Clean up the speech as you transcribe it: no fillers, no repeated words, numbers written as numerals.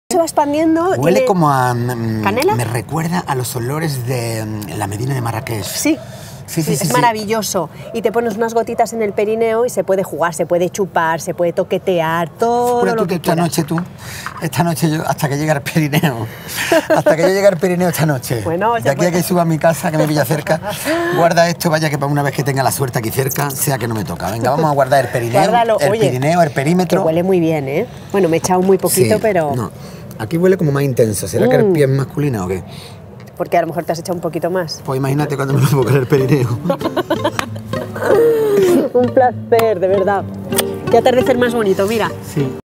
Se va expandiendo. Huele como a... ¿Canela? Me recuerda a los olores de la Medina de Marrakech. Sí. Sí, Es maravilloso. Y te pones unas gotitas en el perineo y se puede jugar, se puede chupar, se puede toquetear, todo lo que esta noche yo, hasta que llegue al Pirineo, hasta que yo llegue al Pirineo esta noche, bueno, de aquí a que suba a mi casa, que me pilla cerca, guarda esto, vaya que para una vez que tenga la suerte aquí cerca, sea que no me toca. Venga, vamos a guardar el Pirineo, Guárdalo. Pirineo, el perímetro. Que huele muy bien, ¿eh? Bueno, me he echado muy poquito, Sí, pero... no, aquí huele como más intenso. ¿Será que el pie es masculino o qué? Porque a lo mejor te has echado un poquito más. Pues imagínate cuando me lo pongo en el Pirineo. Un placer, de verdad. Qué atardecer más bonito, mira. Sí.